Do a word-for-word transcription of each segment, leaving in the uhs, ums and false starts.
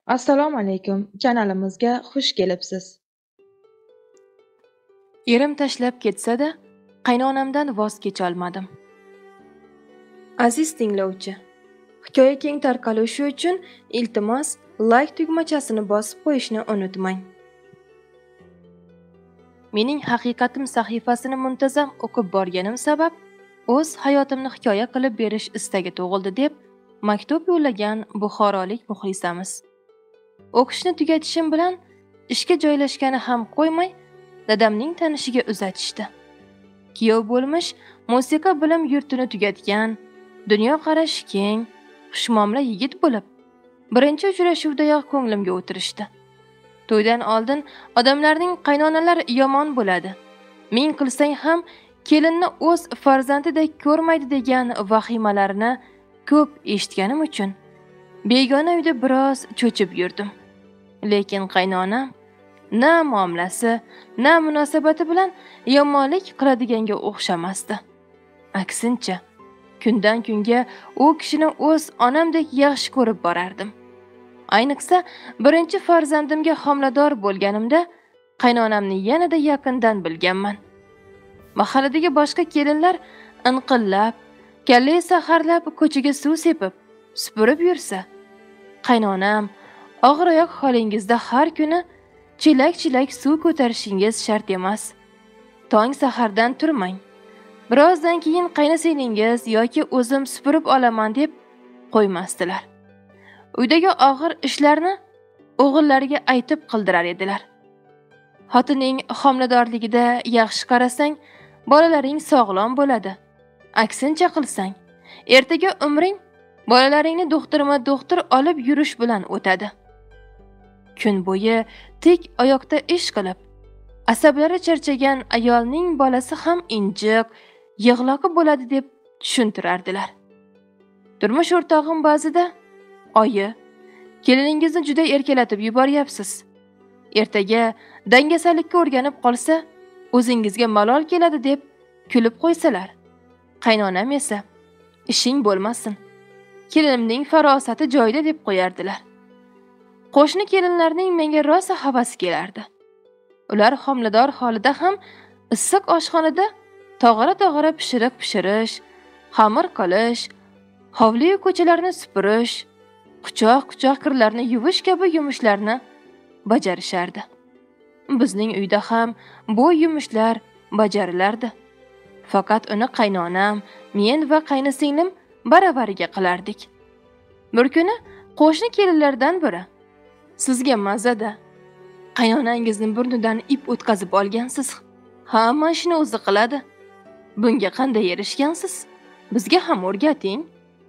Assalomu alaykum, kanalimizga xush kelibsiz. Erim tashlab ketsa-da, qaynonamdan voz kecholmadim. Aziz tinglovchi, hikoya keng tarqalishi uchun iltimos like tugmachasini bosib qo'yishni unutmang. Mening haqiqatim sahifasini muntazam o'qib borganim sabab o'z hayotimni hikoya qilib berish istagi tug'ildi deb maktub yo'llagan buxorolik muxlisamiz. O'qishni tugatishim bilan ishga joylashgani ham qo'ymay, dadamning tanishiga uzatishdi. Kuyov bo'lmish musiqa bilim yurtini tugatgan, dunyo qarashi keng, xushmuomala yigit bo'lib, birinchi uchrashuvdayoq ko'nglimga o'tirishdi. To'ydan oldin odamlarning qaynonalar yomon bo'ladi, ming qilsang ham kelinni o'z farzandidek ko'rmaydi degan vahimalarini ko'p eshitganim uchun begona uyda biroz cho'chib yurdim. Lekin qaynonam na muomalasi, na munosabati bilan yomonlik qiladiganga o'xshamasdi. Aksincha, kundan kunga u kishini o'z onamdek yaxshi ko'rib borardim. Ayniqsa, birinchi farzandimga homilador bo'lganimda qaynonamni yanada yaqindan bilganman. Mahalladagi boshqa kelinlar inqillab, kalla saharlab ko'chaga suv sepib, supurib yursa, qaynonam og'ir oyoq holingizda har kuni chelak-chelak suv ko'tarishingiz shart emas. Tong sahardan turmang. Birozdan keyin qaynasingiz yoki o'zim supurib olaman deb qo'ymasdilar. Uydagi og'ir ishlarni o'g'illariga aytib qildirar edilar. Xotining homiladorligida yaxshi qarasang, bolalaring sog'lom bo'ladi. Aksincha qilsang, ertaga umring bolalaringni doktorma-doktor olib yurish bilan o'tadi. Kun bo'yi tik oyoqda ish qilib, asablari charchagan ayolning bolasi ham injiq, yig'loqi bo'ladi deb tushuntirardilar. Turmush o'rtog'im ba'zida, "Oyi, keliningizni juda erkalatib yuboryapsiz. Ertaga dangasalikka o'rganib qolsa, o'zingizga malol keladi" deb kulib qo'ysalar, qaynonam esa "Ishing bo'lmasin. Kelinimning farosati joyida" deb qo'yardilar. Qo'shni kelinlarning menga rosa havasi kelardi. Ular homilador holida ham issiq oshxonada tog'ara-tog'ara pishiriq pishirish, xamir qilish, hovli ko'chalarni supurish, quchoq-quchoq kirlarni yuvish kabi yumushlarni bajarishardi. Bizning uyda ham bu yumushlar bajarilardi. Faqat uni qaynonam, men va qaynisinglim baravariga qilardik. Bir kuni qo'shni kelinlardan biri, "Sizga mazada, qaynonangizni burnidan ip o'tkazib olgansiz. Hamma ishni o'zi qiladi. Bunga qanday erishgansiz? Bizga ham o'rgating."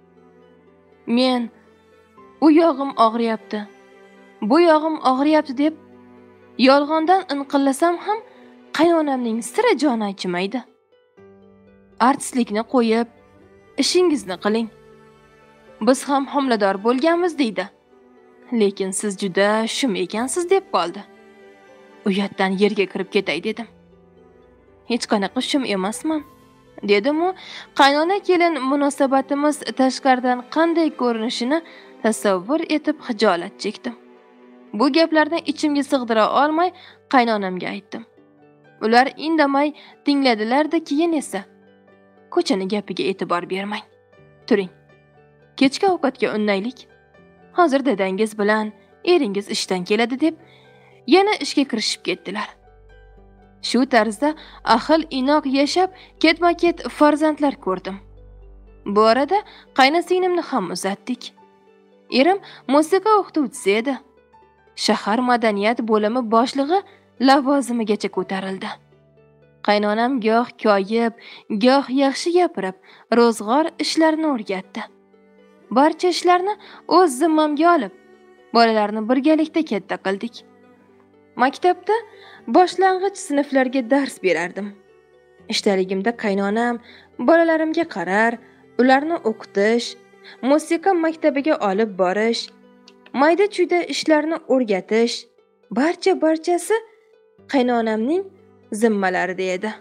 Men "U yog'im og'riyapti, bu yog'im og'riyapti" deb yolg'ondan inqillasam ham qaynonamning sira joni achimaydi. "Artistlikni qo'yib, ishingizni qiling. Biz ham homilador bo'lganmiz" deydi. "Lekin siz juda shum ekansiz" deb qoldi. Uyatdan yerga kirib ketay dedim. "Hech qanaqa shum emasman" dedim u qaynona kelin munosabatimiz tashqaridan qanday ko'rinishini tasavvur etib hijolat chekdim. Bu gaplarni ichimga sig'dira olmay qaynonamga aytdim. Ular indamay tingladilar-da, keyin esa "Ko'chani gapiga e'tibor bermang. Turing. Kechki ovqatga unnaylik. Hozir dadangiz bilan eringiz ishdan keladi" deb yana ishga kirishib ketdilar. Shu tarzda ahil inoq yashab, ketma-ket farzandlar ko'rdim. Bu orada qaynasinglimni ham uzatdik. Erim musiqa o'qituvchisi edi. Shahar madaniyat bo'limi boshlig'i lavozimigacha ko'tarildi. Qaynonam goh koyib, goh yaxshi gapirib, ro'zg'or ishlarini o'rgatdi. Barcha ishlarni o'z zimmamga olib, bolalarni birgalikda katta qildik. Maktabda boshlang'ich sinflarga dars berardim. Ishdaligimda qaynonam bolalarimga qarar, ularni o'qitish, musiqa maktabiga olib borish, mayda-chuyda ishlarni o'rgatish, barcha barchasi qaynonamning zimmalarida edi.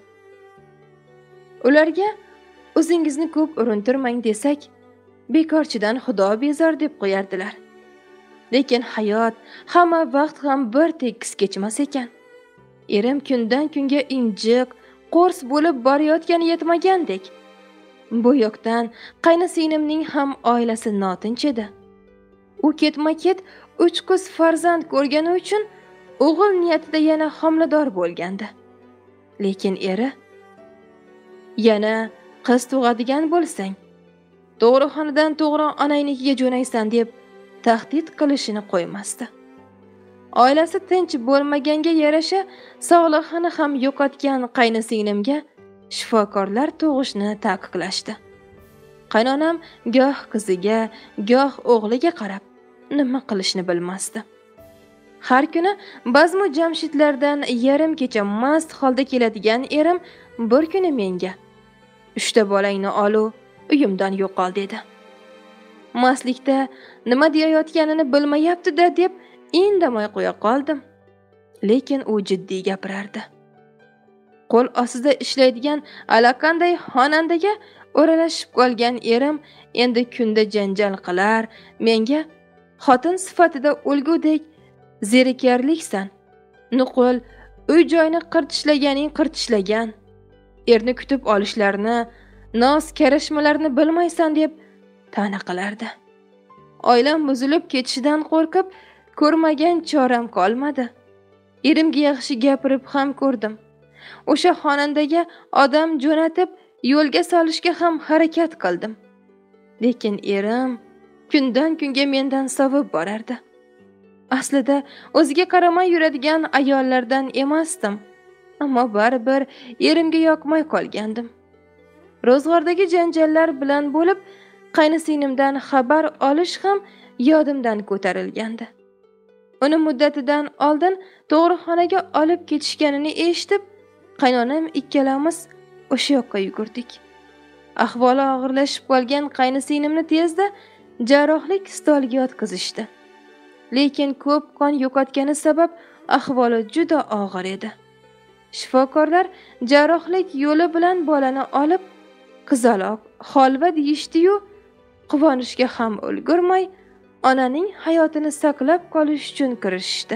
Ularga "O'zingizni ko'p urintirmang" desak, bekorchidan xudo bezor deb qo'yardilar. Lekin hayot hamma vaqt ham bir tekis kechmas ekan. Erim kundan kunga injiq, qo'rs bo'lib borayotgani yetmagandek. Bu yoqdan qaynisinglimning ham oilasi notinch edi. U ketma-ket uch qiz farzand ko'rgani uchun o'g'il niyatida yana homilador bo'lgandi. Lekin eri yana qiz tug'adigan bo'lsang, tug'ruqxonadan to'g'ri onangnikiga jo'naysan deb tahdid qilishini qo'ymasdi. Oilasi tinch bo'lmaganga yarasha sog'lig'ini ham yo'qotgan qaynisinglimga shifokorlar tug'ishni taqiqlashdi. Qaynonam goh qiziga, goh o'g'liga qarab nima qilishni bilmasdi. Har kuni bazmu jamshidlardan yarim kecha mast holda keladigan erim bir kuni menga "Uchta bolangni olu, uyimdan yo'qol" dedi. Mastlikda nima deyayotganini bilmayapti-da deb indamay qo'ya qoldim. Lekin u jiddiy gapirardi. Qo'l ostida ishlaydigan alaqanday xonandaga o'ralashib qolgan erim endi kunda janjal qilar, menga xotin sifatida o'lgudek zerikarliksan, nuqul, uy-joyni qirtishlaganing qirtishlagan, erni kutib olishlarini, noz karashmalarni bilmaysan deb ta'na qilardi. Oilam buzilib ketishidan qo'rqib, ko'rmagan choram qolmadi. Erimga yaxshi gapirib ham ko'rdim. O'sha xonandaga odam jo'natib, yo'lga solishga ham harakat qildim. Lekin erim kundan kunga mendan sovib borardi. Aslida o'ziga qaramay yuradigan ayollardan emasdim, ammo baribir erimga yoqmay qolgandim. Ro'zg'ordagi janjallar bilan bo'lib, qaynisinglimdan xabar olish ham yodimdan ko'tarilgandi. Uni muddatidan oldin tug'ruqxonaga olib ketishganini eshitib, qaynonam ikkalamiz o'sha yoqqa yugurdik. Ahvoli og'irlashib qolgan qaynisinglimni tezda jarrohlik stoliga yotqizishdi. Lekin ko'p qon yo'qotgani sabab ahvoli juda og'ir edi. Shifokorlar jarrohlik yo'li bilan bolani olib qizaloq, holva deyishdi-yu, quvonishga ham ulgurmay onaning hayotini saqlab qolish uchun kirishdi.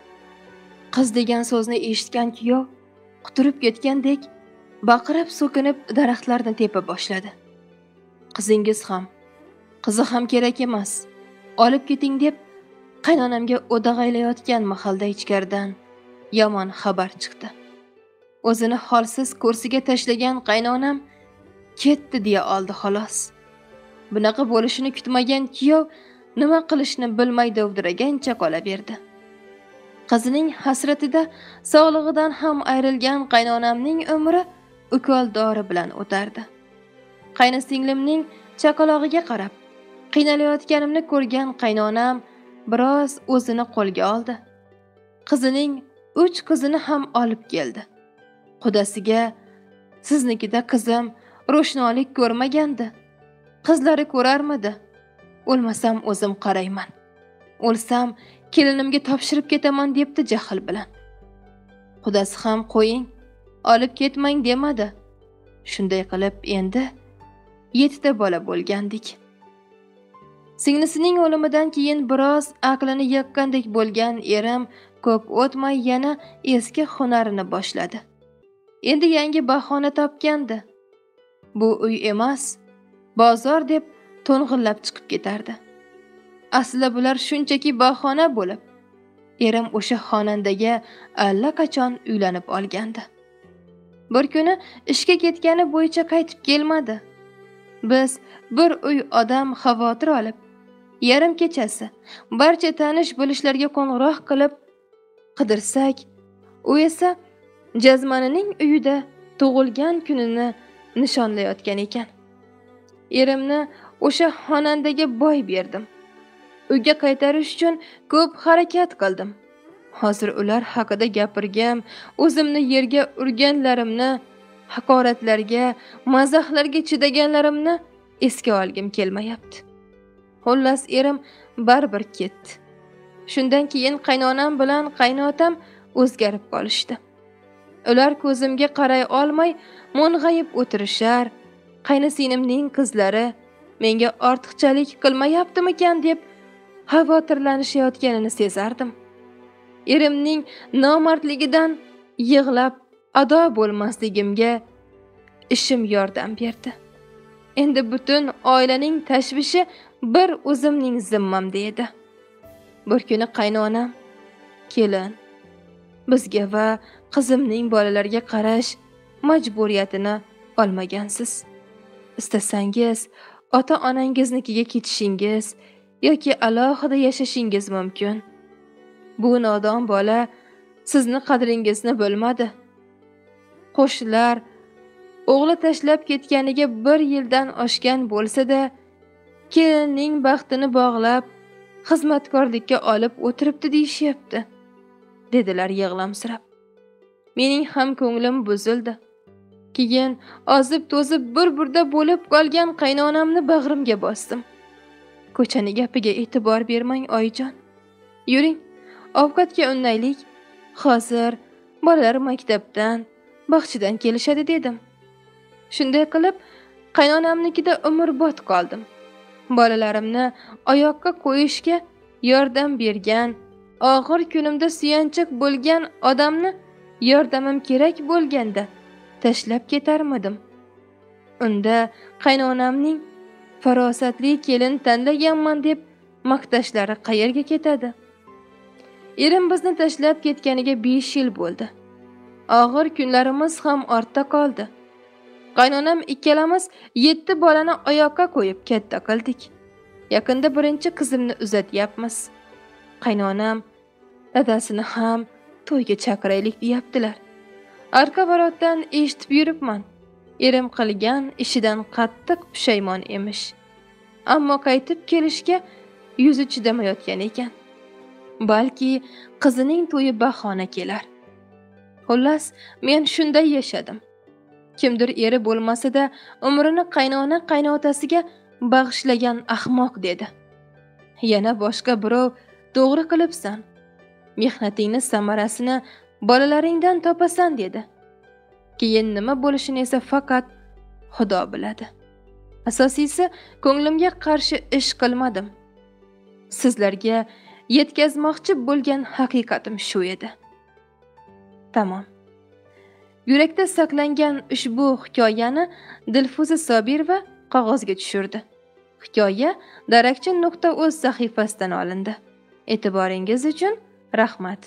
Qiz degan so'zni eshitgan kuyov quturib ketgandek baqirib so'kinib daraxtlarni tepa boshladi. Qizingiz ham, qizi ham kerak emas, olib keting deb qaynonamga o'dag'aylayotgan mahalda ichkaridan yomon xabar chiqdi. O'zini holsiz kursiga tashlagan qaynonam ketdi deya oldi xolos. Bunaqa bo'lishini kutmagan kuyov nima qilishni bilmay dovdiragancha qolaverdi. Qizining hasratida sog'lig'idan ham ayrilgan qaynonamning umri ukol dori bilan o'tardi. Qaynisinglimning chaqalog'iga qarab qiynalayotganimni ko'rgan qaynonam biroz o'zini qo'lga oldi. Qizining uch qizini ham olib keldi. Qudasiga "Siznikida qizim ro'shnolik ko'rmagandi. Qizlari ko'rarmidi? O'lmasam o'zim qarayman. O'lsam kelinimga topshirib ketaman" debdi jahl bilan. Qudasi ham "Qo'ying, olib ketmang" demadi. Shunday qilib endi yettita bola bo'lgandik. Singlisining o'limidan keyin biroz aqlini yiqqandek bo'lgan erim ko'p o'tmay yana eski hunarini boshladi. Endi yangi bahona topgandi. Bu uy emas, bozor deb to'ng'illab chiqib ketardi. Aslida bular shunchaki bahona bo'lib, erim o'sha xonandaga allaqachon uylanib olgandi. Bir kuni ishga ketgani bo'yicha qaytib kelmadi. Biz bir uy odam xavotir olib, yarim kechasi barcha tanish bilishlarga qo'ng'iroq qilib qidirsak, u esa jazmanining uyida tug'ilgan kunini nishonlayotgan ekan. Erimni o'sha xonandaga boy berdim. Uyga qaytarish uchun ko'p harakat qildim. Hozir ular haqida gapirgam, o'zimni yerga urganlarimni, haqoratlarga, mazaxlarga chidaganlarimni esga olgim kelmayapti. Xullas erim baribir ketdi. Shundan keyin qaynonam bilan qaynotam o'zgarib qolishdi. Ular ko'zimga qaray olmay mung'ayib o'tirishar, qaynisinglimning qizlari menga ortiqchalik qilmayaptimikan deb xavotirlanishayotganini sezardim. Erimning nomardligidan yig'lab ado bo'lmasligimga ishim yordam berdi. Endi butun oilaning tashvishi bir o'zimning zimmamda edi. Bir kuni qaynonam, kelin, bizga va qizimning bolalarga qarash majburiyatini olmagansiz. Istasangiz ota-onangiznikiga ketishingiz yoki alohida yashashingiz mumkin. Bu nodon bola sizni qadringizni bilmadi. Qo'shnilar o'g'li tashlab ketganiga bir yildan oshgan bo'lsa-da, kelinning baxtini bog'lab xizmatkorlikka olib o'tiribdi deyishyapti, dedilar yig'lamsirab. Mening ham ko'nglim buzildi. Keyin ozib-to'zib bir-burda bo'lib qolgan qaynonamni bag'rimga bosdim. Ko'chani gapiga e'tibor bermang, oyijon. Yuring, ovqatga unnaylik. Hozir bolalar maktabdan, bog'chadan kelishadi dedim. Shunday qilib, qaynonamnikida umrbod qoldim. Bolalarimni oyoqqa qo'yishga yordam bergan, og'ir kunimda suyanchiq bo'lgan odamni yordamim kerak bo'lganda tashlab ketarmidim. Unda qaynonamning farosatli kelin tanlaganman deb maqtashlari qayerga ketadi? Erim bizni tashlab ketganiga besh yil bo'ldi. Og'ir kunlarimiz ham ortda qoldi. Qaynonam ikkalamiz yetti bolani oyoqqa qo'yib katta qildik. Yaqinda birinchi qizimni uzatyapmiz. Qaynonam dadasini ham to'yga chaqiraylik deyaptilar. Arqa varotdan eshitib yuribman. Erim qilgan ishidan qattiq pushaymon emish. Ammo qaytib kelishga yuzi chidamayotgan ekan. Balki qizining to'yi bahona kelar. Xullas, men shunday yashadim. Kimdir eri bo'lmasa-da, umrini qaynona qaynotasiga bag'ishlagan ahmoq dedi. Yana boshqa birov to'g'ri qilibsan. Mehnatingni samarasini bolalaringdan topasan dedi. Keyin nima bo'lishini esa faqat Xudo biladi. Asosiysi, ko'nglimga qarshi ish qilmadim. Sizlarga yetkazmoqchi bo'lgan haqiqatim shu edi. Tamom. Yurakda saqlangan ushbu hikoyani Dilfuza Sobirova qog'ozga tushirdi. Hikoya darakchi nuqta o'z sahifasidan olindi. E'tiboringiz uchun rahmat.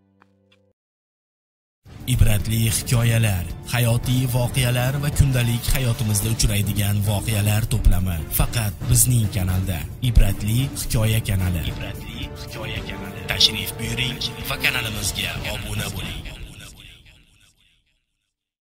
Ibratli hikoyalar, hayotiy voqealar va kundalik hayotimizda uchraydigan voqealar to'plami faqat bizning kanalda. Ibratli hikoya kanali. Ibratli hikoya kanali. Tashrif buyuring va kanalimizga obuna bo'ling.